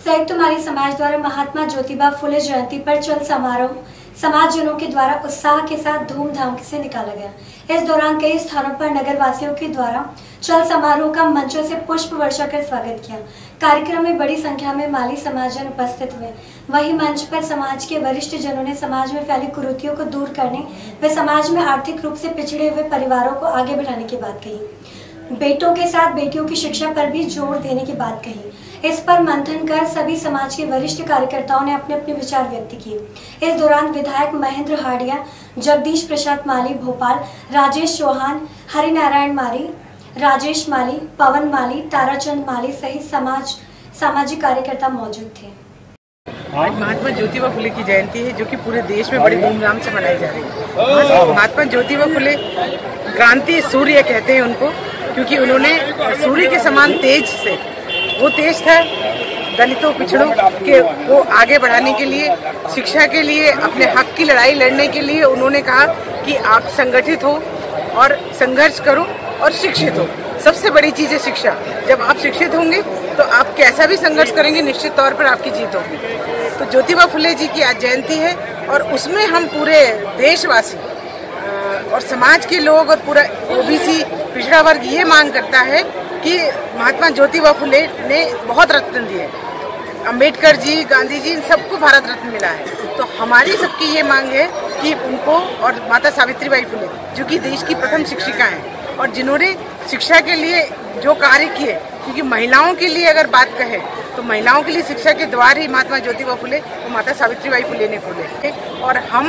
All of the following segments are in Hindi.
संयुक्त माली समाज द्वारा महात्मा ज्योतिबा फुले जयंती पर चल समारोह समाजजनों के द्वारा उत्साह के साथ धूमधाम से निकाला गया। इस दौरान कई स्थानों पर नगर वासियों के द्वारा चल समारोह का मंचों से पुष्प वर्षा कर स्वागत किया। कार्यक्रम में बड़ी संख्या में माली समाजजन उपस्थित हुए। वहीं मंच पर समाज के वरिष्ठ जनों ने समाज में फैली कुरीतियों को दूर करने व समाज में आर्थिक रूप से पिछड़े हुए परिवारों को आगे बढ़ाने की बात कही। बेटों के साथ बेटियों की शिक्षा पर भी जोर देने की बात कही। इस पर मंथन कर सभी समाज के वरिष्ठ कार्यकर्ताओं ने अपने अपने विचार व्यक्त किए। इस दौरान विधायक महेंद्र हाडिया, जगदीश प्रसाद माली भोपाल, राजेश चौहान, हरिनारायण माली, राजेश माली, पवन माली, ताराचंद माली सहित सामाजिक कार्यकर्ता मौजूद थे। आज महात्मा ज्योतिबा फुले की जयंती है जो कि पूरे देश में बड़ी धूमधाम से मनाई जा रही है। महात्मा ज्योतिबा फुले क्रांति सूर्य कहते हैं उनको, क्योंकि उन्होंने सूर्य के समान तेज से, वो तेज था दलितों पिछड़ों के को आगे बढ़ाने के लिए, शिक्षा के लिए, अपने हक की लड़ाई लड़ने के लिए उन्होंने कहा कि आप संगठित हो और संघर्ष करो और शिक्षित हो। सबसे बड़ी चीज है शिक्षा। जब आप शिक्षित होंगे तो आप कैसा भी संघर्ष करेंगे निश्चित तौर पर आपकी जीत होगी। तो ज्योतिबा फुले जी की आज जयंती है और उसमें हम पूरे देशवासी और समाज के लोग और पूरा ओबीसी पिछड़ा वर्ग ये मांग करता है कि महात्मा ज्योतिबा फुले ने बहुत रत्न दिए। अंबेडकर जी, गांधी जी, इन सबको भारत रत्न मिला है। तो हमारी सबकी ये मांग है कि उनको, और माता सावित्रीबाई फुले जो कि देश की प्रथम शिक्षिका हैं और जिन्होंने शिक्षा के लिए जो कार्य किए, क्योंकि महिलाओं के लिए अगर बात कहें तो महिलाओं के लिए शिक्षा के द्वार ही महात्मा ज्योतिबा फुले और माता सावित्रीबाई फुले ने खोले। और हम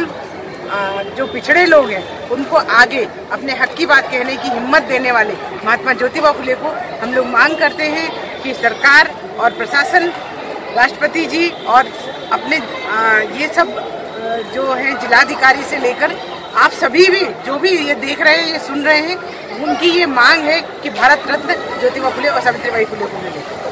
जो पिछड़े लोग हैं उनको आगे अपने हक की बात कहने की हिम्मत देने वाले महात्मा ज्योतिबा फुले को हम लोग मांग करते हैं कि सरकार और प्रशासन, राष्ट्रपति जी और अपने ये सब जो हैं जिलाधिकारी से लेकर आप सभी भी जो भी ये देख रहे हैं, ये सुन रहे हैं, उनकी ये मांग है कि भारत रत्न ज्योतिबा फुले और सावित्रीबाई फुले को मिले।